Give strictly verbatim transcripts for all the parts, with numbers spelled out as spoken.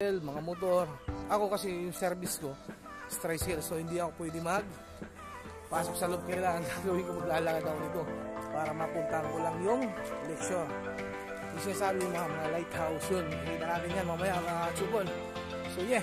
tricycle, mga motor. Ako kasi yung service ko is tricycle, so hindi ako pwede mag pasok sa loob. Kailangan gagawin ko, maglalakad ako nito para mapuntahan ko lang yung lecture. Yung sinasabi yung mga, mga lighthouse yun. Nakita natin yan mamaya mga chupol. So yeah.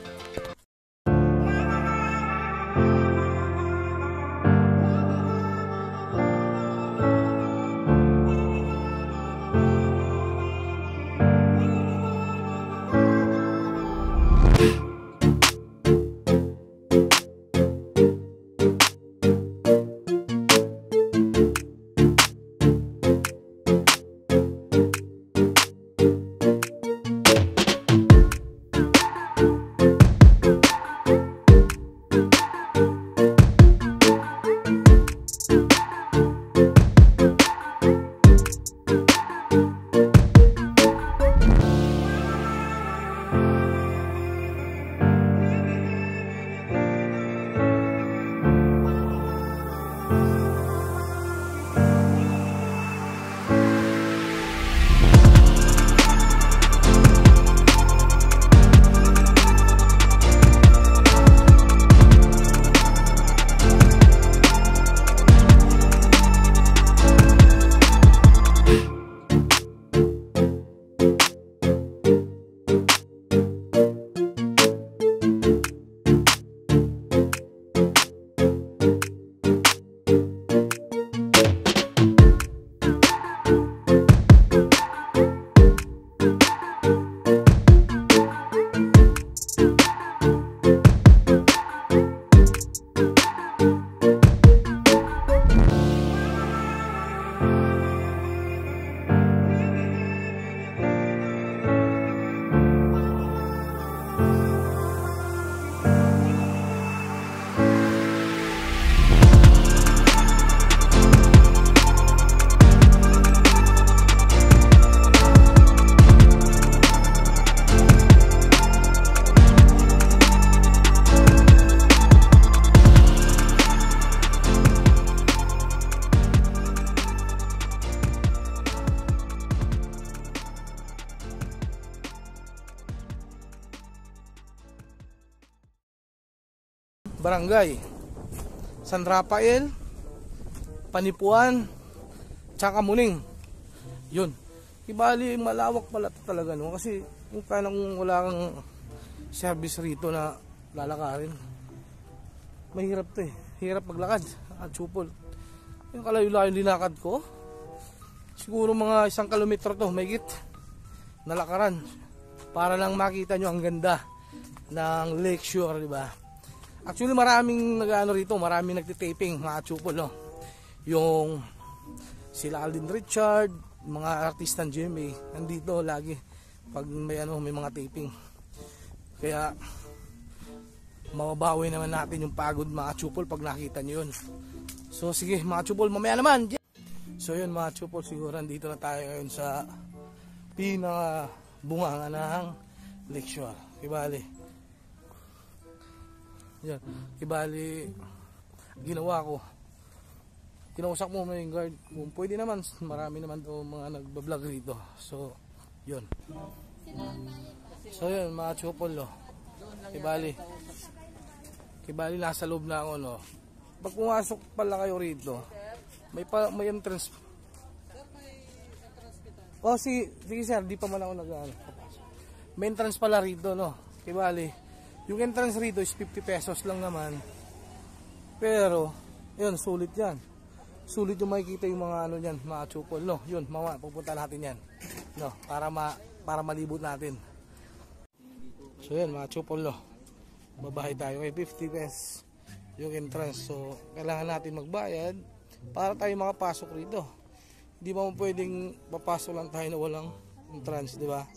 Barangay San Rafael, Panipuan, tsaka Muning. Yun. Ibali malawak pala talaga no, kasi yung kanang wala kang service rito na lalakarin. Mahirap 'to eh. Hirap maglakad at chupol. Yung kalayo-layo linakad ko, siguro mga isang kilometro to, mahigit nalakaran para lang makita nyo ang ganda ng lecture, di ba? Actually maraming nag-ano rito, maraming nagtitaping mga chupol, no? Yung sila Alden Richard, mga artist ng G M A, nandito lagi pag may ano, may mga taping. Kaya mababawi naman natin yung pagod mga chupol pag nakita nyo yun. So sige mga chupol, mamaya naman. So yun mga chupol, siguro dito na tayo ngayon sa pinaka bunganga ng lecture. Kibali yan, kibali ginawa ko, kinausap mo may guard kung pwede naman, marami naman to mga nagbablog rito. So yun, so yun mga chupol, no? Kibali kibali nasa loob na ako, no? Pag pumasok pala kayo rito, may pa, may entrance. Oh si, sige sir, di pa man ako nag-ano. May entrance pala rito, no? Kibali yung entrance rito is fifty pesos lang naman. Pero yun, sulit yan. Sulit yung makikita yung mga ano niyan, mga chupol, no? Yun, mama, pupunta natin yan, no? Para ma para malibot natin. So yan mga chupol, no? Babahay tayo kay fifty pesos yung entrance. So kailangan natin magbayad para tayo makapasok rito. Hindi ba mo pwedeng papasok lang tayo na walang entrance, di ba?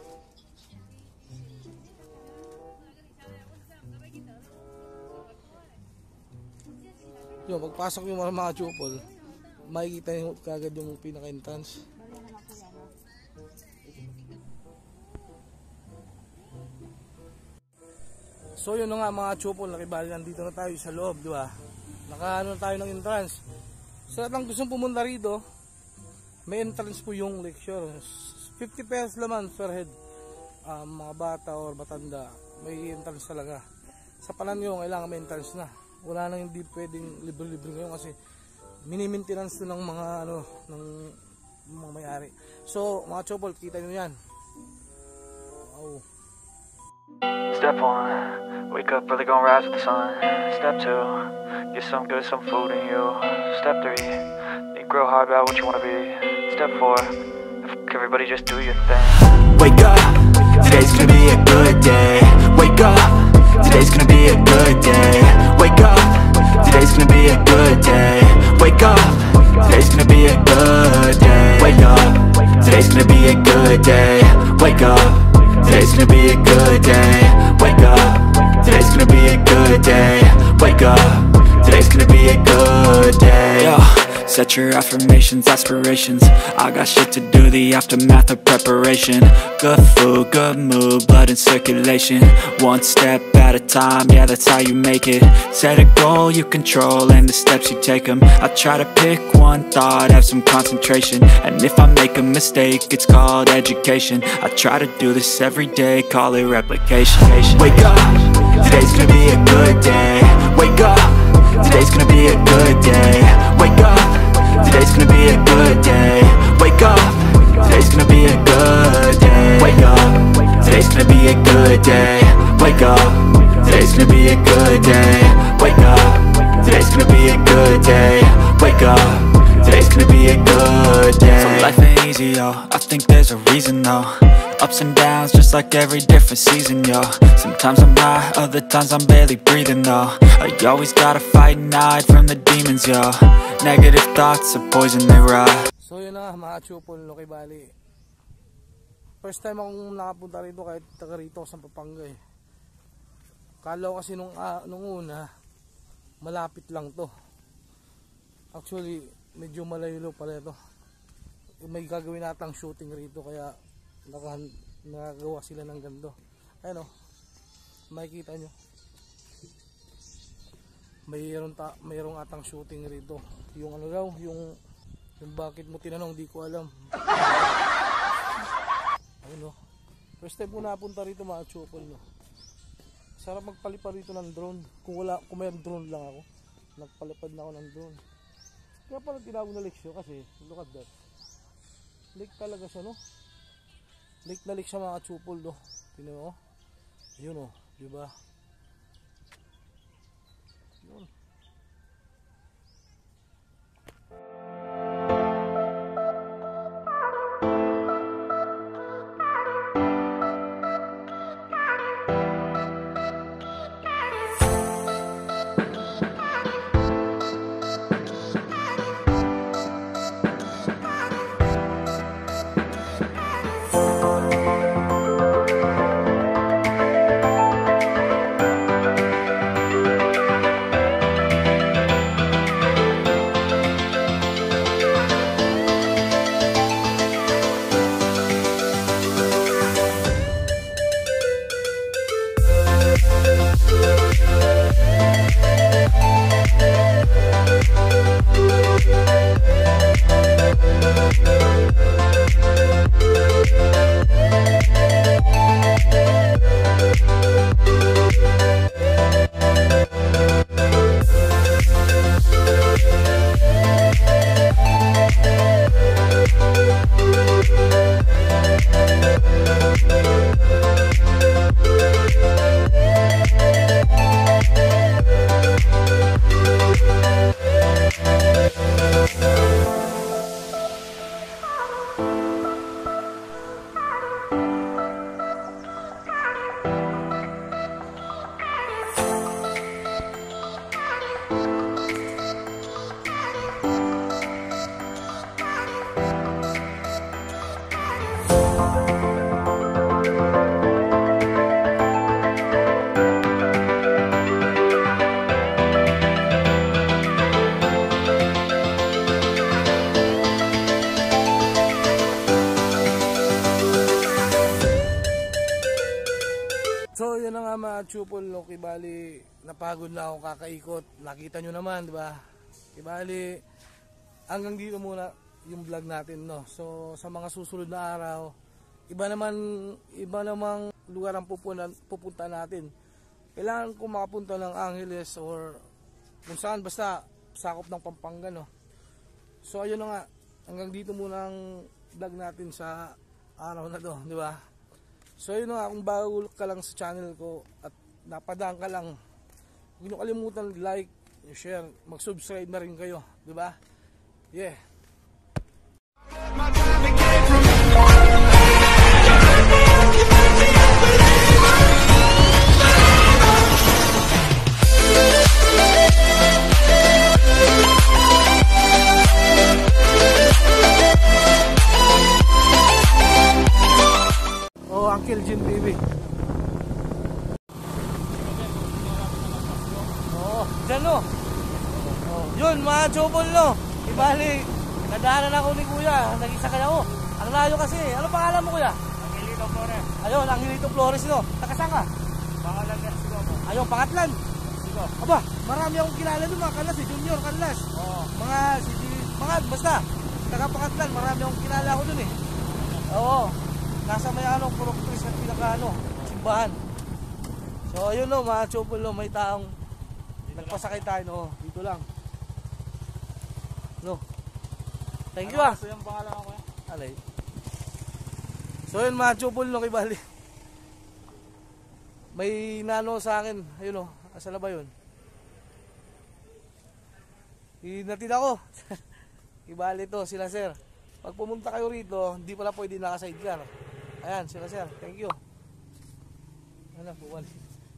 Yung pagpasok yung mga chupol, makikita nyo kagad yung pinaka-entrance. So yun na nga mga chupol, nakibali nandito na tayo sa loob, di ba? Nakaano na tayo ng entrance. Sa lahat ng gustong pumunta rito, may entrance po yung lecture. fifty pesos naman per head um, mga bata or matanda, may entrance talaga. Sa panahon ngayon, kailangan may entrance na. Wala nang hindi pwedeng libre-libre ngayon kasi mini-maintenance to ng mga ano, ng mga may-ari. So, mga chopol, kita nyo yan. Wow. Step one, wake up early, gonna rise with the sun. Step two, get some good, some food in you. Step three, think real hard about what you wanna be. Step four, everybody just do your thing. Wake up, today's gonna be a good day. Wake up, today's gonna be a good day. Wake up, today's gonna be a good day. Wake up, today's gonna be a good day. Wake up, today's gonna be a good day. Wake up, today's gonna be a good day. Wake up, today's gonna be a good day. Wake up, today's gonna be a good day. Yo, set your affirmations, aspirations. I got shit to do, the aftermath of preparation. Good food, good mood, blood in circulation. One step at a time, yeah, that's how you make it. Set a goal you control and the steps you take them. I try to pick one thought, have some concentration. And if I make a mistake, it's called education. I try to do this every day, call it replication. Wake up, today's gonna be a good day. Wake up, today's gonna be a good day. Wake up, today's gonna be a good day. Wake up, today's gonna be a good day. Wake up, today's gonna be a good day. Wake up, today's gonna be a good day. Wake up, today's gonna be a good day. Wake up, today's gonna be a good day. So life ain't easy, yo, I think there's a reason though. Ups and downs, just like every different season, yo. Sometimes I'm high, other times I'm barely breathing, though. I always gotta fight and hide from the demons, yo. Negative thoughts are poison, they ride. So yun na mga chupol, Loki Bali. First time akong nakapunta rito kahit taga rito sa Pampanga eh. Kala ko kasi nung, uh, nung una, malapit lang to. Actually, medyo malayo pala ito. May gagawin natang shooting rito kaya Naka, nakagawa sila ng ganito. Ayun o, makikita nyo mayroon, ta, mayroong atang shooting rito. Yung ano daw, yung, yung bakit mo tinanong, di ko alam. Ayun o, first time ko napunta rito mga chupol, no? Sarap magpalipad rito ng drone. Kung wala, kung may drone lang ako, nagpalipad na ako ng drone. Kaya pala tinawag na leksyo kasi look at that, lake talaga siya, no? Lake na lake siya mga chupol, no? Tingnan mo, yun o, diba? Yun. So yun na nga mga chupol, no? Kibali napagod na ako kakaikot. Nakita nyo naman, di ba? Kibali hanggang dito muna yung vlog natin, no? So sa mga susunod na araw, iba naman, iba namang lugar ang pupunta, pupunta natin. Kailangan ko makapunta ng Angeles or kung saan, basta sakop ng Pampanga, no? So ayun na nga, hanggang dito muna ang vlog natin sa araw na to, di ba? So ayun na nga, kung bago ka lang sa channel ko at napadaan ka lang, huwag niyo kalimutan like, share, mag-subscribe na rin kayo, di ba? Yeah. Oh, Uncle Jim T V. Oh, dyan no. Oh, yun mga chobol no. Ibali, nadaanan ako ni Kuya, nag-isa kaya ako. Ang layo kasi. Ano pangalan mo Kuya? Angelito Flores. Ayun, Angelito Flores no. Taga-saan ka? Pangalan niya siguro mo. Ayun, Pangatlan. Siguro. Aba, marami akong kilala doon mga kalas, si Junior Kalas. Oo. Mga si mga basta taga Pangatlan, marami akong kilala ako doon eh. Oo. Nasa may ano, puro Chris at pinaka ano, simbahan. So ayun no, mga chopol no, may taong nagpasakay tayo no, dito lang. No. Thank you ah. Ano yung pangalan ko eh? Alay. So yun mga chopol no, kibali. May nano sa akin, ayun no, asa na ba yun? Hinatid ako. Ibali to sila sir. Pag pumunta kayo rito, hindi pala pwede naka-sidecar. Ayan, sila sir. Thank you. Ano, bumalik.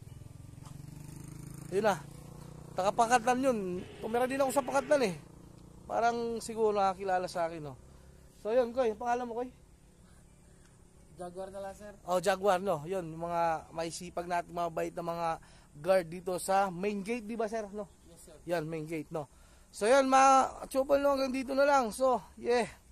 Ayun na. Taka-Pakatlan yun. Tumira din ako sa Pakatlan eh. Parang siguro nakakilala sa akin, no. So yun, Koy. Pangalan mo, Koy? Jaguar na lang sir. Oh, Jaguar, no. Yun, yung mga maisipag natin, mga bait na mga guard dito sa main gate, di ba sir? No? Yes sir. Yan, main gate, no. So yun, mga chopal no, hanggang dito na lang. So, yeah.